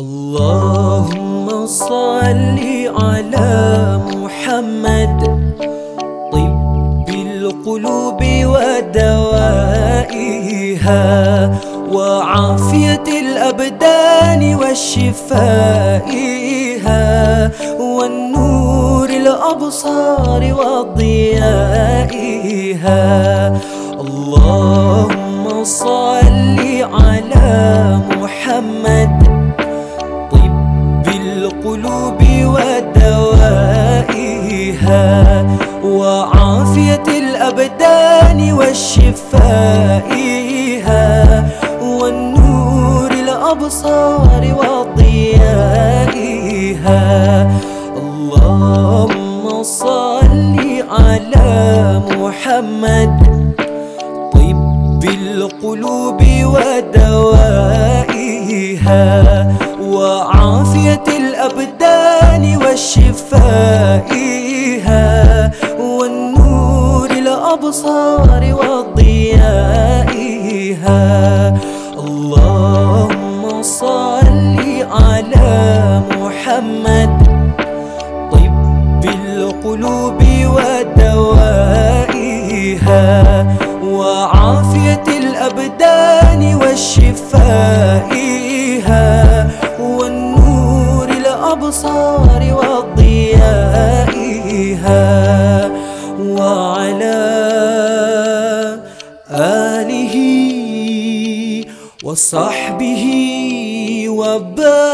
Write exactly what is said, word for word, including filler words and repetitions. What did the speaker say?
اللهم صل على محمد طب القلوب ودوائها وعافية الأبدان وشفائها والنور الأبصار وضيائها. اللهم صل على محمد طب القلوب ودوائها وعافية الأبدان وشفائها والنور الأبصار وضيائها. اللهم صل على محمد طب القلوب ودوائها وعافية الأبدان وشفائها والنور الأبصار وضيائها. اللهم صل على محمد طب القلوب ودوائها وعافية الأبدان وشفائها والنور الأبصار وضيائها وعلى آله وصحبه وبارك